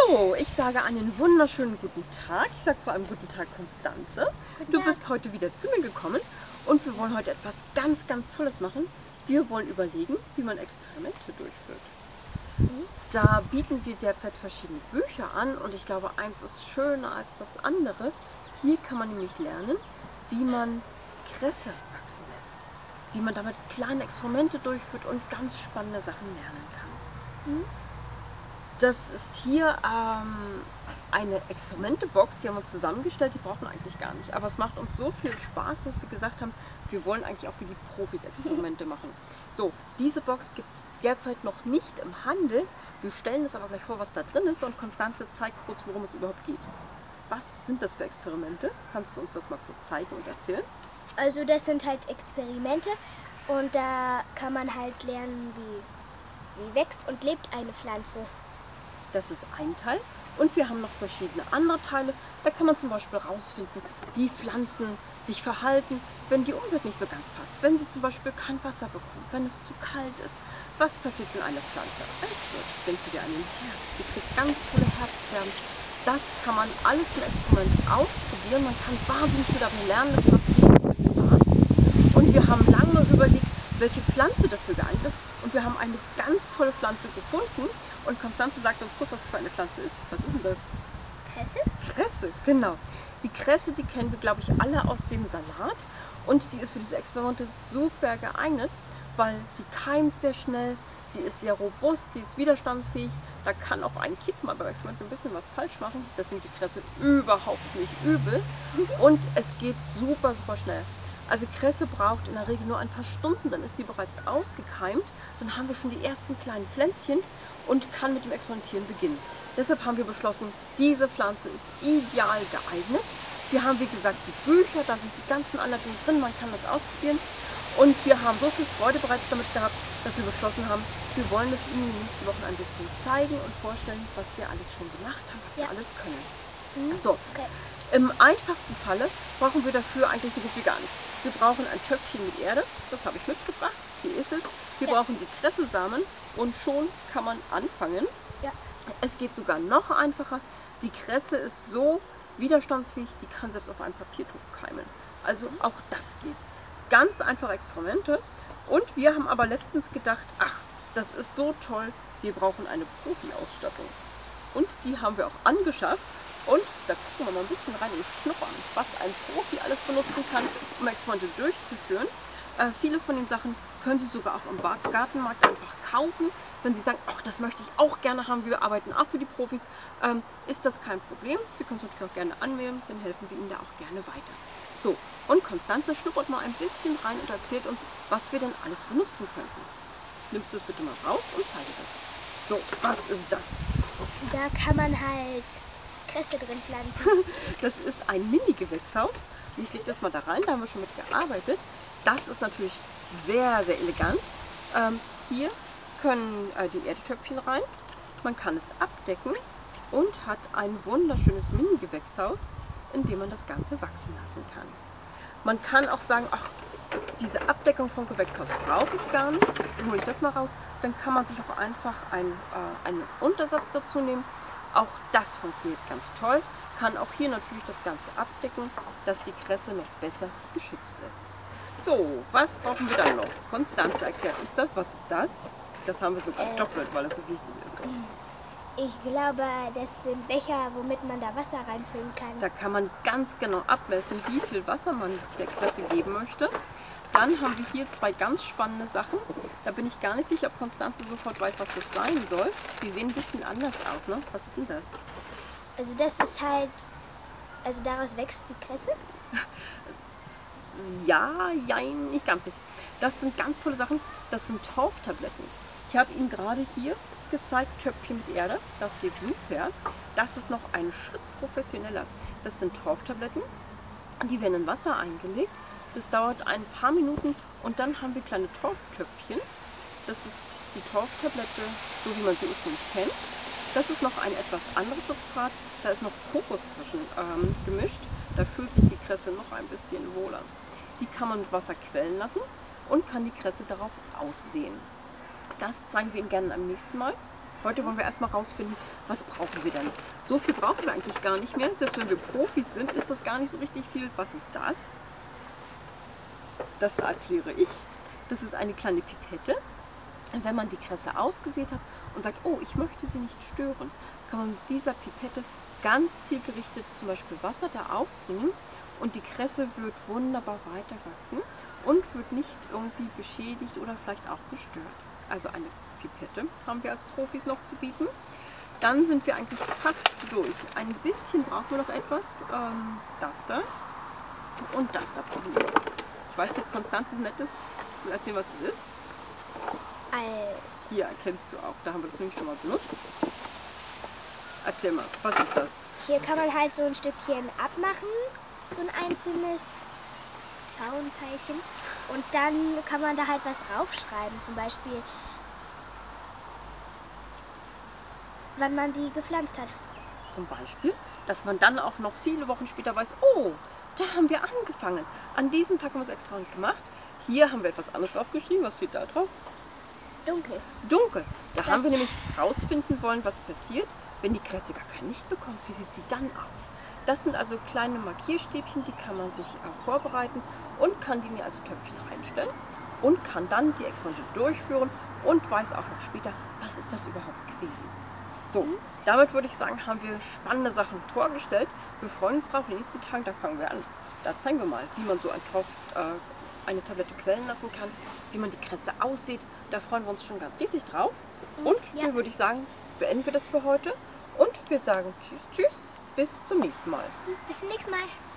So, ich sage einen wunderschönen guten Tag. Ich sage vor allem guten Tag, Konstanze. Du bist heute wieder zu mir gekommen und wir wollen heute etwas ganz, ganz Tolles machen. Wir wollen überlegen, wie man Experimente durchführt. Da bieten wir derzeit verschiedene Bücher an und ich glaube, eins ist schöner als das andere. Hier kann man nämlich lernen, wie man Kresse wachsen lässt, wie man damit kleine Experimente durchführt und ganz spannende Sachen lernen kann. Das ist hier eine Experimentebox, die haben wir zusammengestellt, die brauchen wir eigentlich gar nicht. Aber es macht uns so viel Spaß, dass wir gesagt haben, wir wollen eigentlich auch für die Profis Experimente machen. So, diese Box gibt es derzeit noch nicht im Handel. Wir stellen es aber gleich vor, was da drin ist und Konstanze zeigt kurz, worum es überhaupt geht. Was sind das für Experimente? Kannst du uns das mal kurz zeigen und erzählen? Also das sind halt Experimente und da kann man halt lernen, wie wächst und lebt eine Pflanze. Das ist ein Teil. Und wir haben noch verschiedene andere Teile. Da kann man zum Beispiel herausfinden, wie Pflanzen sich verhalten, wenn die Umwelt nicht so ganz passt. Wenn sie zum Beispiel kein Wasser bekommt, wenn es zu kalt ist. Was passiert, wenn eine Pflanze alt wird? Denken wir an den Herbst. Sie kriegt ganz tolle Herbstfarben. Das kann man alles im Experiment ausprobieren. Man kann wahnsinnig viel darin lernen. Das macht viel Spaß. Und wir haben lange überlegt, welche Pflanze dafür geeignet ist. Und wir haben eine ganz tolle Pflanze gefunden. Und Konstanze sagt uns kurz, was es für eine Pflanze ist. Was ist denn das? Kresse? Kresse, genau. Die Kresse, die kennen wir, glaube ich, alle aus dem Salat. Und die ist für diese Experimente super geeignet, weil sie keimt sehr schnell, sie ist sehr robust, sie ist widerstandsfähig. Da kann auch ein Kind mal beim Experiment ein bisschen was falsch machen. Das nimmt die Kresse überhaupt nicht übel. Und es geht super, super schnell. Also Kresse braucht in der Regel nur ein paar Stunden, dann ist sie bereits ausgekeimt. Dann haben wir schon die ersten kleinen Pflänzchen und kann mit dem Experimentieren beginnen. Deshalb haben wir beschlossen, diese Pflanze ist ideal geeignet. Wir haben, wie gesagt, die Bücher, da sind die ganzen Anleitungen drin, man kann das ausprobieren. Und wir haben so viel Freude bereits damit gehabt, dass wir beschlossen haben, wir wollen das Ihnen in den nächsten Wochen ein bisschen zeigen und vorstellen, was wir alles schon gemacht haben, was wir alles können. So. Okay. Im einfachsten Falle brauchen wir dafür eigentlich so gut wie gar nichts. Wir brauchen ein Töpfchen mit Erde, das habe ich mitgebracht. Hier ist es. Wir brauchen die Kressesamen und schon kann man anfangen. Ja. Es geht sogar noch einfacher. Die Kresse ist so widerstandsfähig, die kann selbst auf einem Papiertuch keimen. Also auch das geht. Ganz einfache Experimente. Und wir haben aber letztens gedacht, ach, das ist so toll, wir brauchen eine Profi-Ausstattung. Und die haben wir auch angeschafft. Und da gucken wir mal ein bisschen rein und schnuppern, was ein Profi alles benutzen kann, um Experimente durchzuführen. Viele von den Sachen können Sie sogar auch im Gartenmarkt einfach kaufen. Wenn Sie sagen, ach, das möchte ich auch gerne haben, wir arbeiten auch für die Profis, ist das kein Problem. Sie können es natürlich auch gerne anmelden, dann helfen wir Ihnen da auch gerne weiter. So, und Konstanze schnuppert mal ein bisschen rein und erzählt uns, was wir denn alles benutzen könnten. Nimmst du das bitte mal raus und zeigst das. So, was ist das? Da kann man halt Kresse drin pflanzen. Das ist ein Mini-Gewächshaus. Ich lege das mal da rein, da haben wir schon mit gearbeitet. Das ist natürlich sehr, sehr elegant. Hier können die Erdtöpfchen rein. Man kann es abdecken und hat ein wunderschönes Mini-Gewächshaus, in dem man das Ganze wachsen lassen kann. Man kann auch sagen, ach, diese Abdeckung vom Gewächshaus brauche ich gar nicht. Dann hole ich das mal raus. Dann kann man sich auch einfach einen Untersatz dazu nehmen. Auch das funktioniert ganz toll. Kann auch hier natürlich das Ganze abdecken, dass die Kresse noch besser geschützt ist. So, was brauchen wir dann noch? Konstanze erklärt uns das. Was ist das? Das haben wir sogar doppelt, weil es so wichtig ist. Ich glaube, das sind Becher, womit man da Wasser reinfüllen kann. Da kann man ganz genau abmessen, wie viel Wasser man der Kresse geben möchte. Dann haben wir hier zwei ganz spannende Sachen. Da bin ich gar nicht sicher, ob Konstanze sofort weiß, was das sein soll. Die sehen ein bisschen anders aus, ne? Was ist denn das? Also das ist halt, also daraus wächst die Kresse? Ja, jein, nicht ganz richtig. Das sind ganz tolle Sachen. Das sind Torftabletten. Ich habe Ihnen gerade hier gezeigt, Töpfchen mit Erde. Das geht super. Das ist noch ein Schritt professioneller. Das sind Torftabletten. Die werden in Wasser eingelegt. Das dauert ein paar Minuten und dann haben wir kleine Torftöpfchen. Das ist die Torftablette, so wie man sie ursprünglich kennt. Das ist noch ein etwas anderes Substrat. Da ist noch Kokos zwischen gemischt. Da fühlt sich die Kresse noch ein bisschen wohler. Die kann man mit Wasser quellen lassen. und kann die Kresse darauf aussehen. Das zeigen wir Ihnen gerne am nächsten Mal. Heute wollen wir erstmal rausfinden, was brauchen wir denn? So viel brauchen wir eigentlich gar nicht mehr. Selbst wenn wir Profis sind, ist das gar nicht so richtig viel. Was ist das? Das erkläre ich. Das ist eine kleine Pipette. Und wenn man die Kresse ausgesät hat und sagt, oh, ich möchte sie nicht stören, kann man mit dieser Pipette ganz zielgerichtet zum Beispiel Wasser da aufbringen und die Kresse wird wunderbar weiter wachsen und wird nicht irgendwie beschädigt oder vielleicht auch gestört. Also eine Pipette haben wir als Profis noch zu bieten. Dann sind wir eigentlich fast durch. Ein bisschen brauchen wir noch etwas. Das da und das da brauchen wir. Ich weiß nicht, ob Konstanze so nett ist, zu erzählen, was es ist. Hier erkennst du auch, da haben wir das nämlich schon mal benutzt. Erzähl mal, was ist das? Hier kann man halt so ein Stückchen abmachen, so ein einzelnes Zaunteilchen. Und dann kann man da halt was draufschreiben, zum Beispiel, wann man die gepflanzt hat. Zum Beispiel, dass man dann auch noch viele Wochen später weiß, oh, da haben wir angefangen. An diesem Tag haben wir das Experiment gemacht. Hier haben wir etwas anderes draufgeschrieben. Was steht da drauf? Dunkel. Dunkel. Da haben wir nämlich rausfinden wollen, was passiert, wenn die Kresse gar kein Licht bekommt. Wie sieht sie dann aus? Das sind also kleine Markierstäbchen, die kann man sich vorbereiten und kann die in die also Töpfchen reinstellen und kann dann die Experimente durchführen und weiß auch noch später, was ist das überhaupt gewesen. So, damit würde ich sagen, haben wir spannende Sachen vorgestellt. Wir freuen uns drauf. In den nächsten Tagen, da fangen wir an. Da zeigen wir mal, wie man so eine Tablette quellen lassen kann, wie man die Kresse aussieht. Da freuen wir uns schon ganz riesig drauf. Und dann würde ich sagen, beenden wir das für heute. Und wir sagen Tschüss, tschüss, bis zum nächsten Mal. Bis zum nächsten Mal.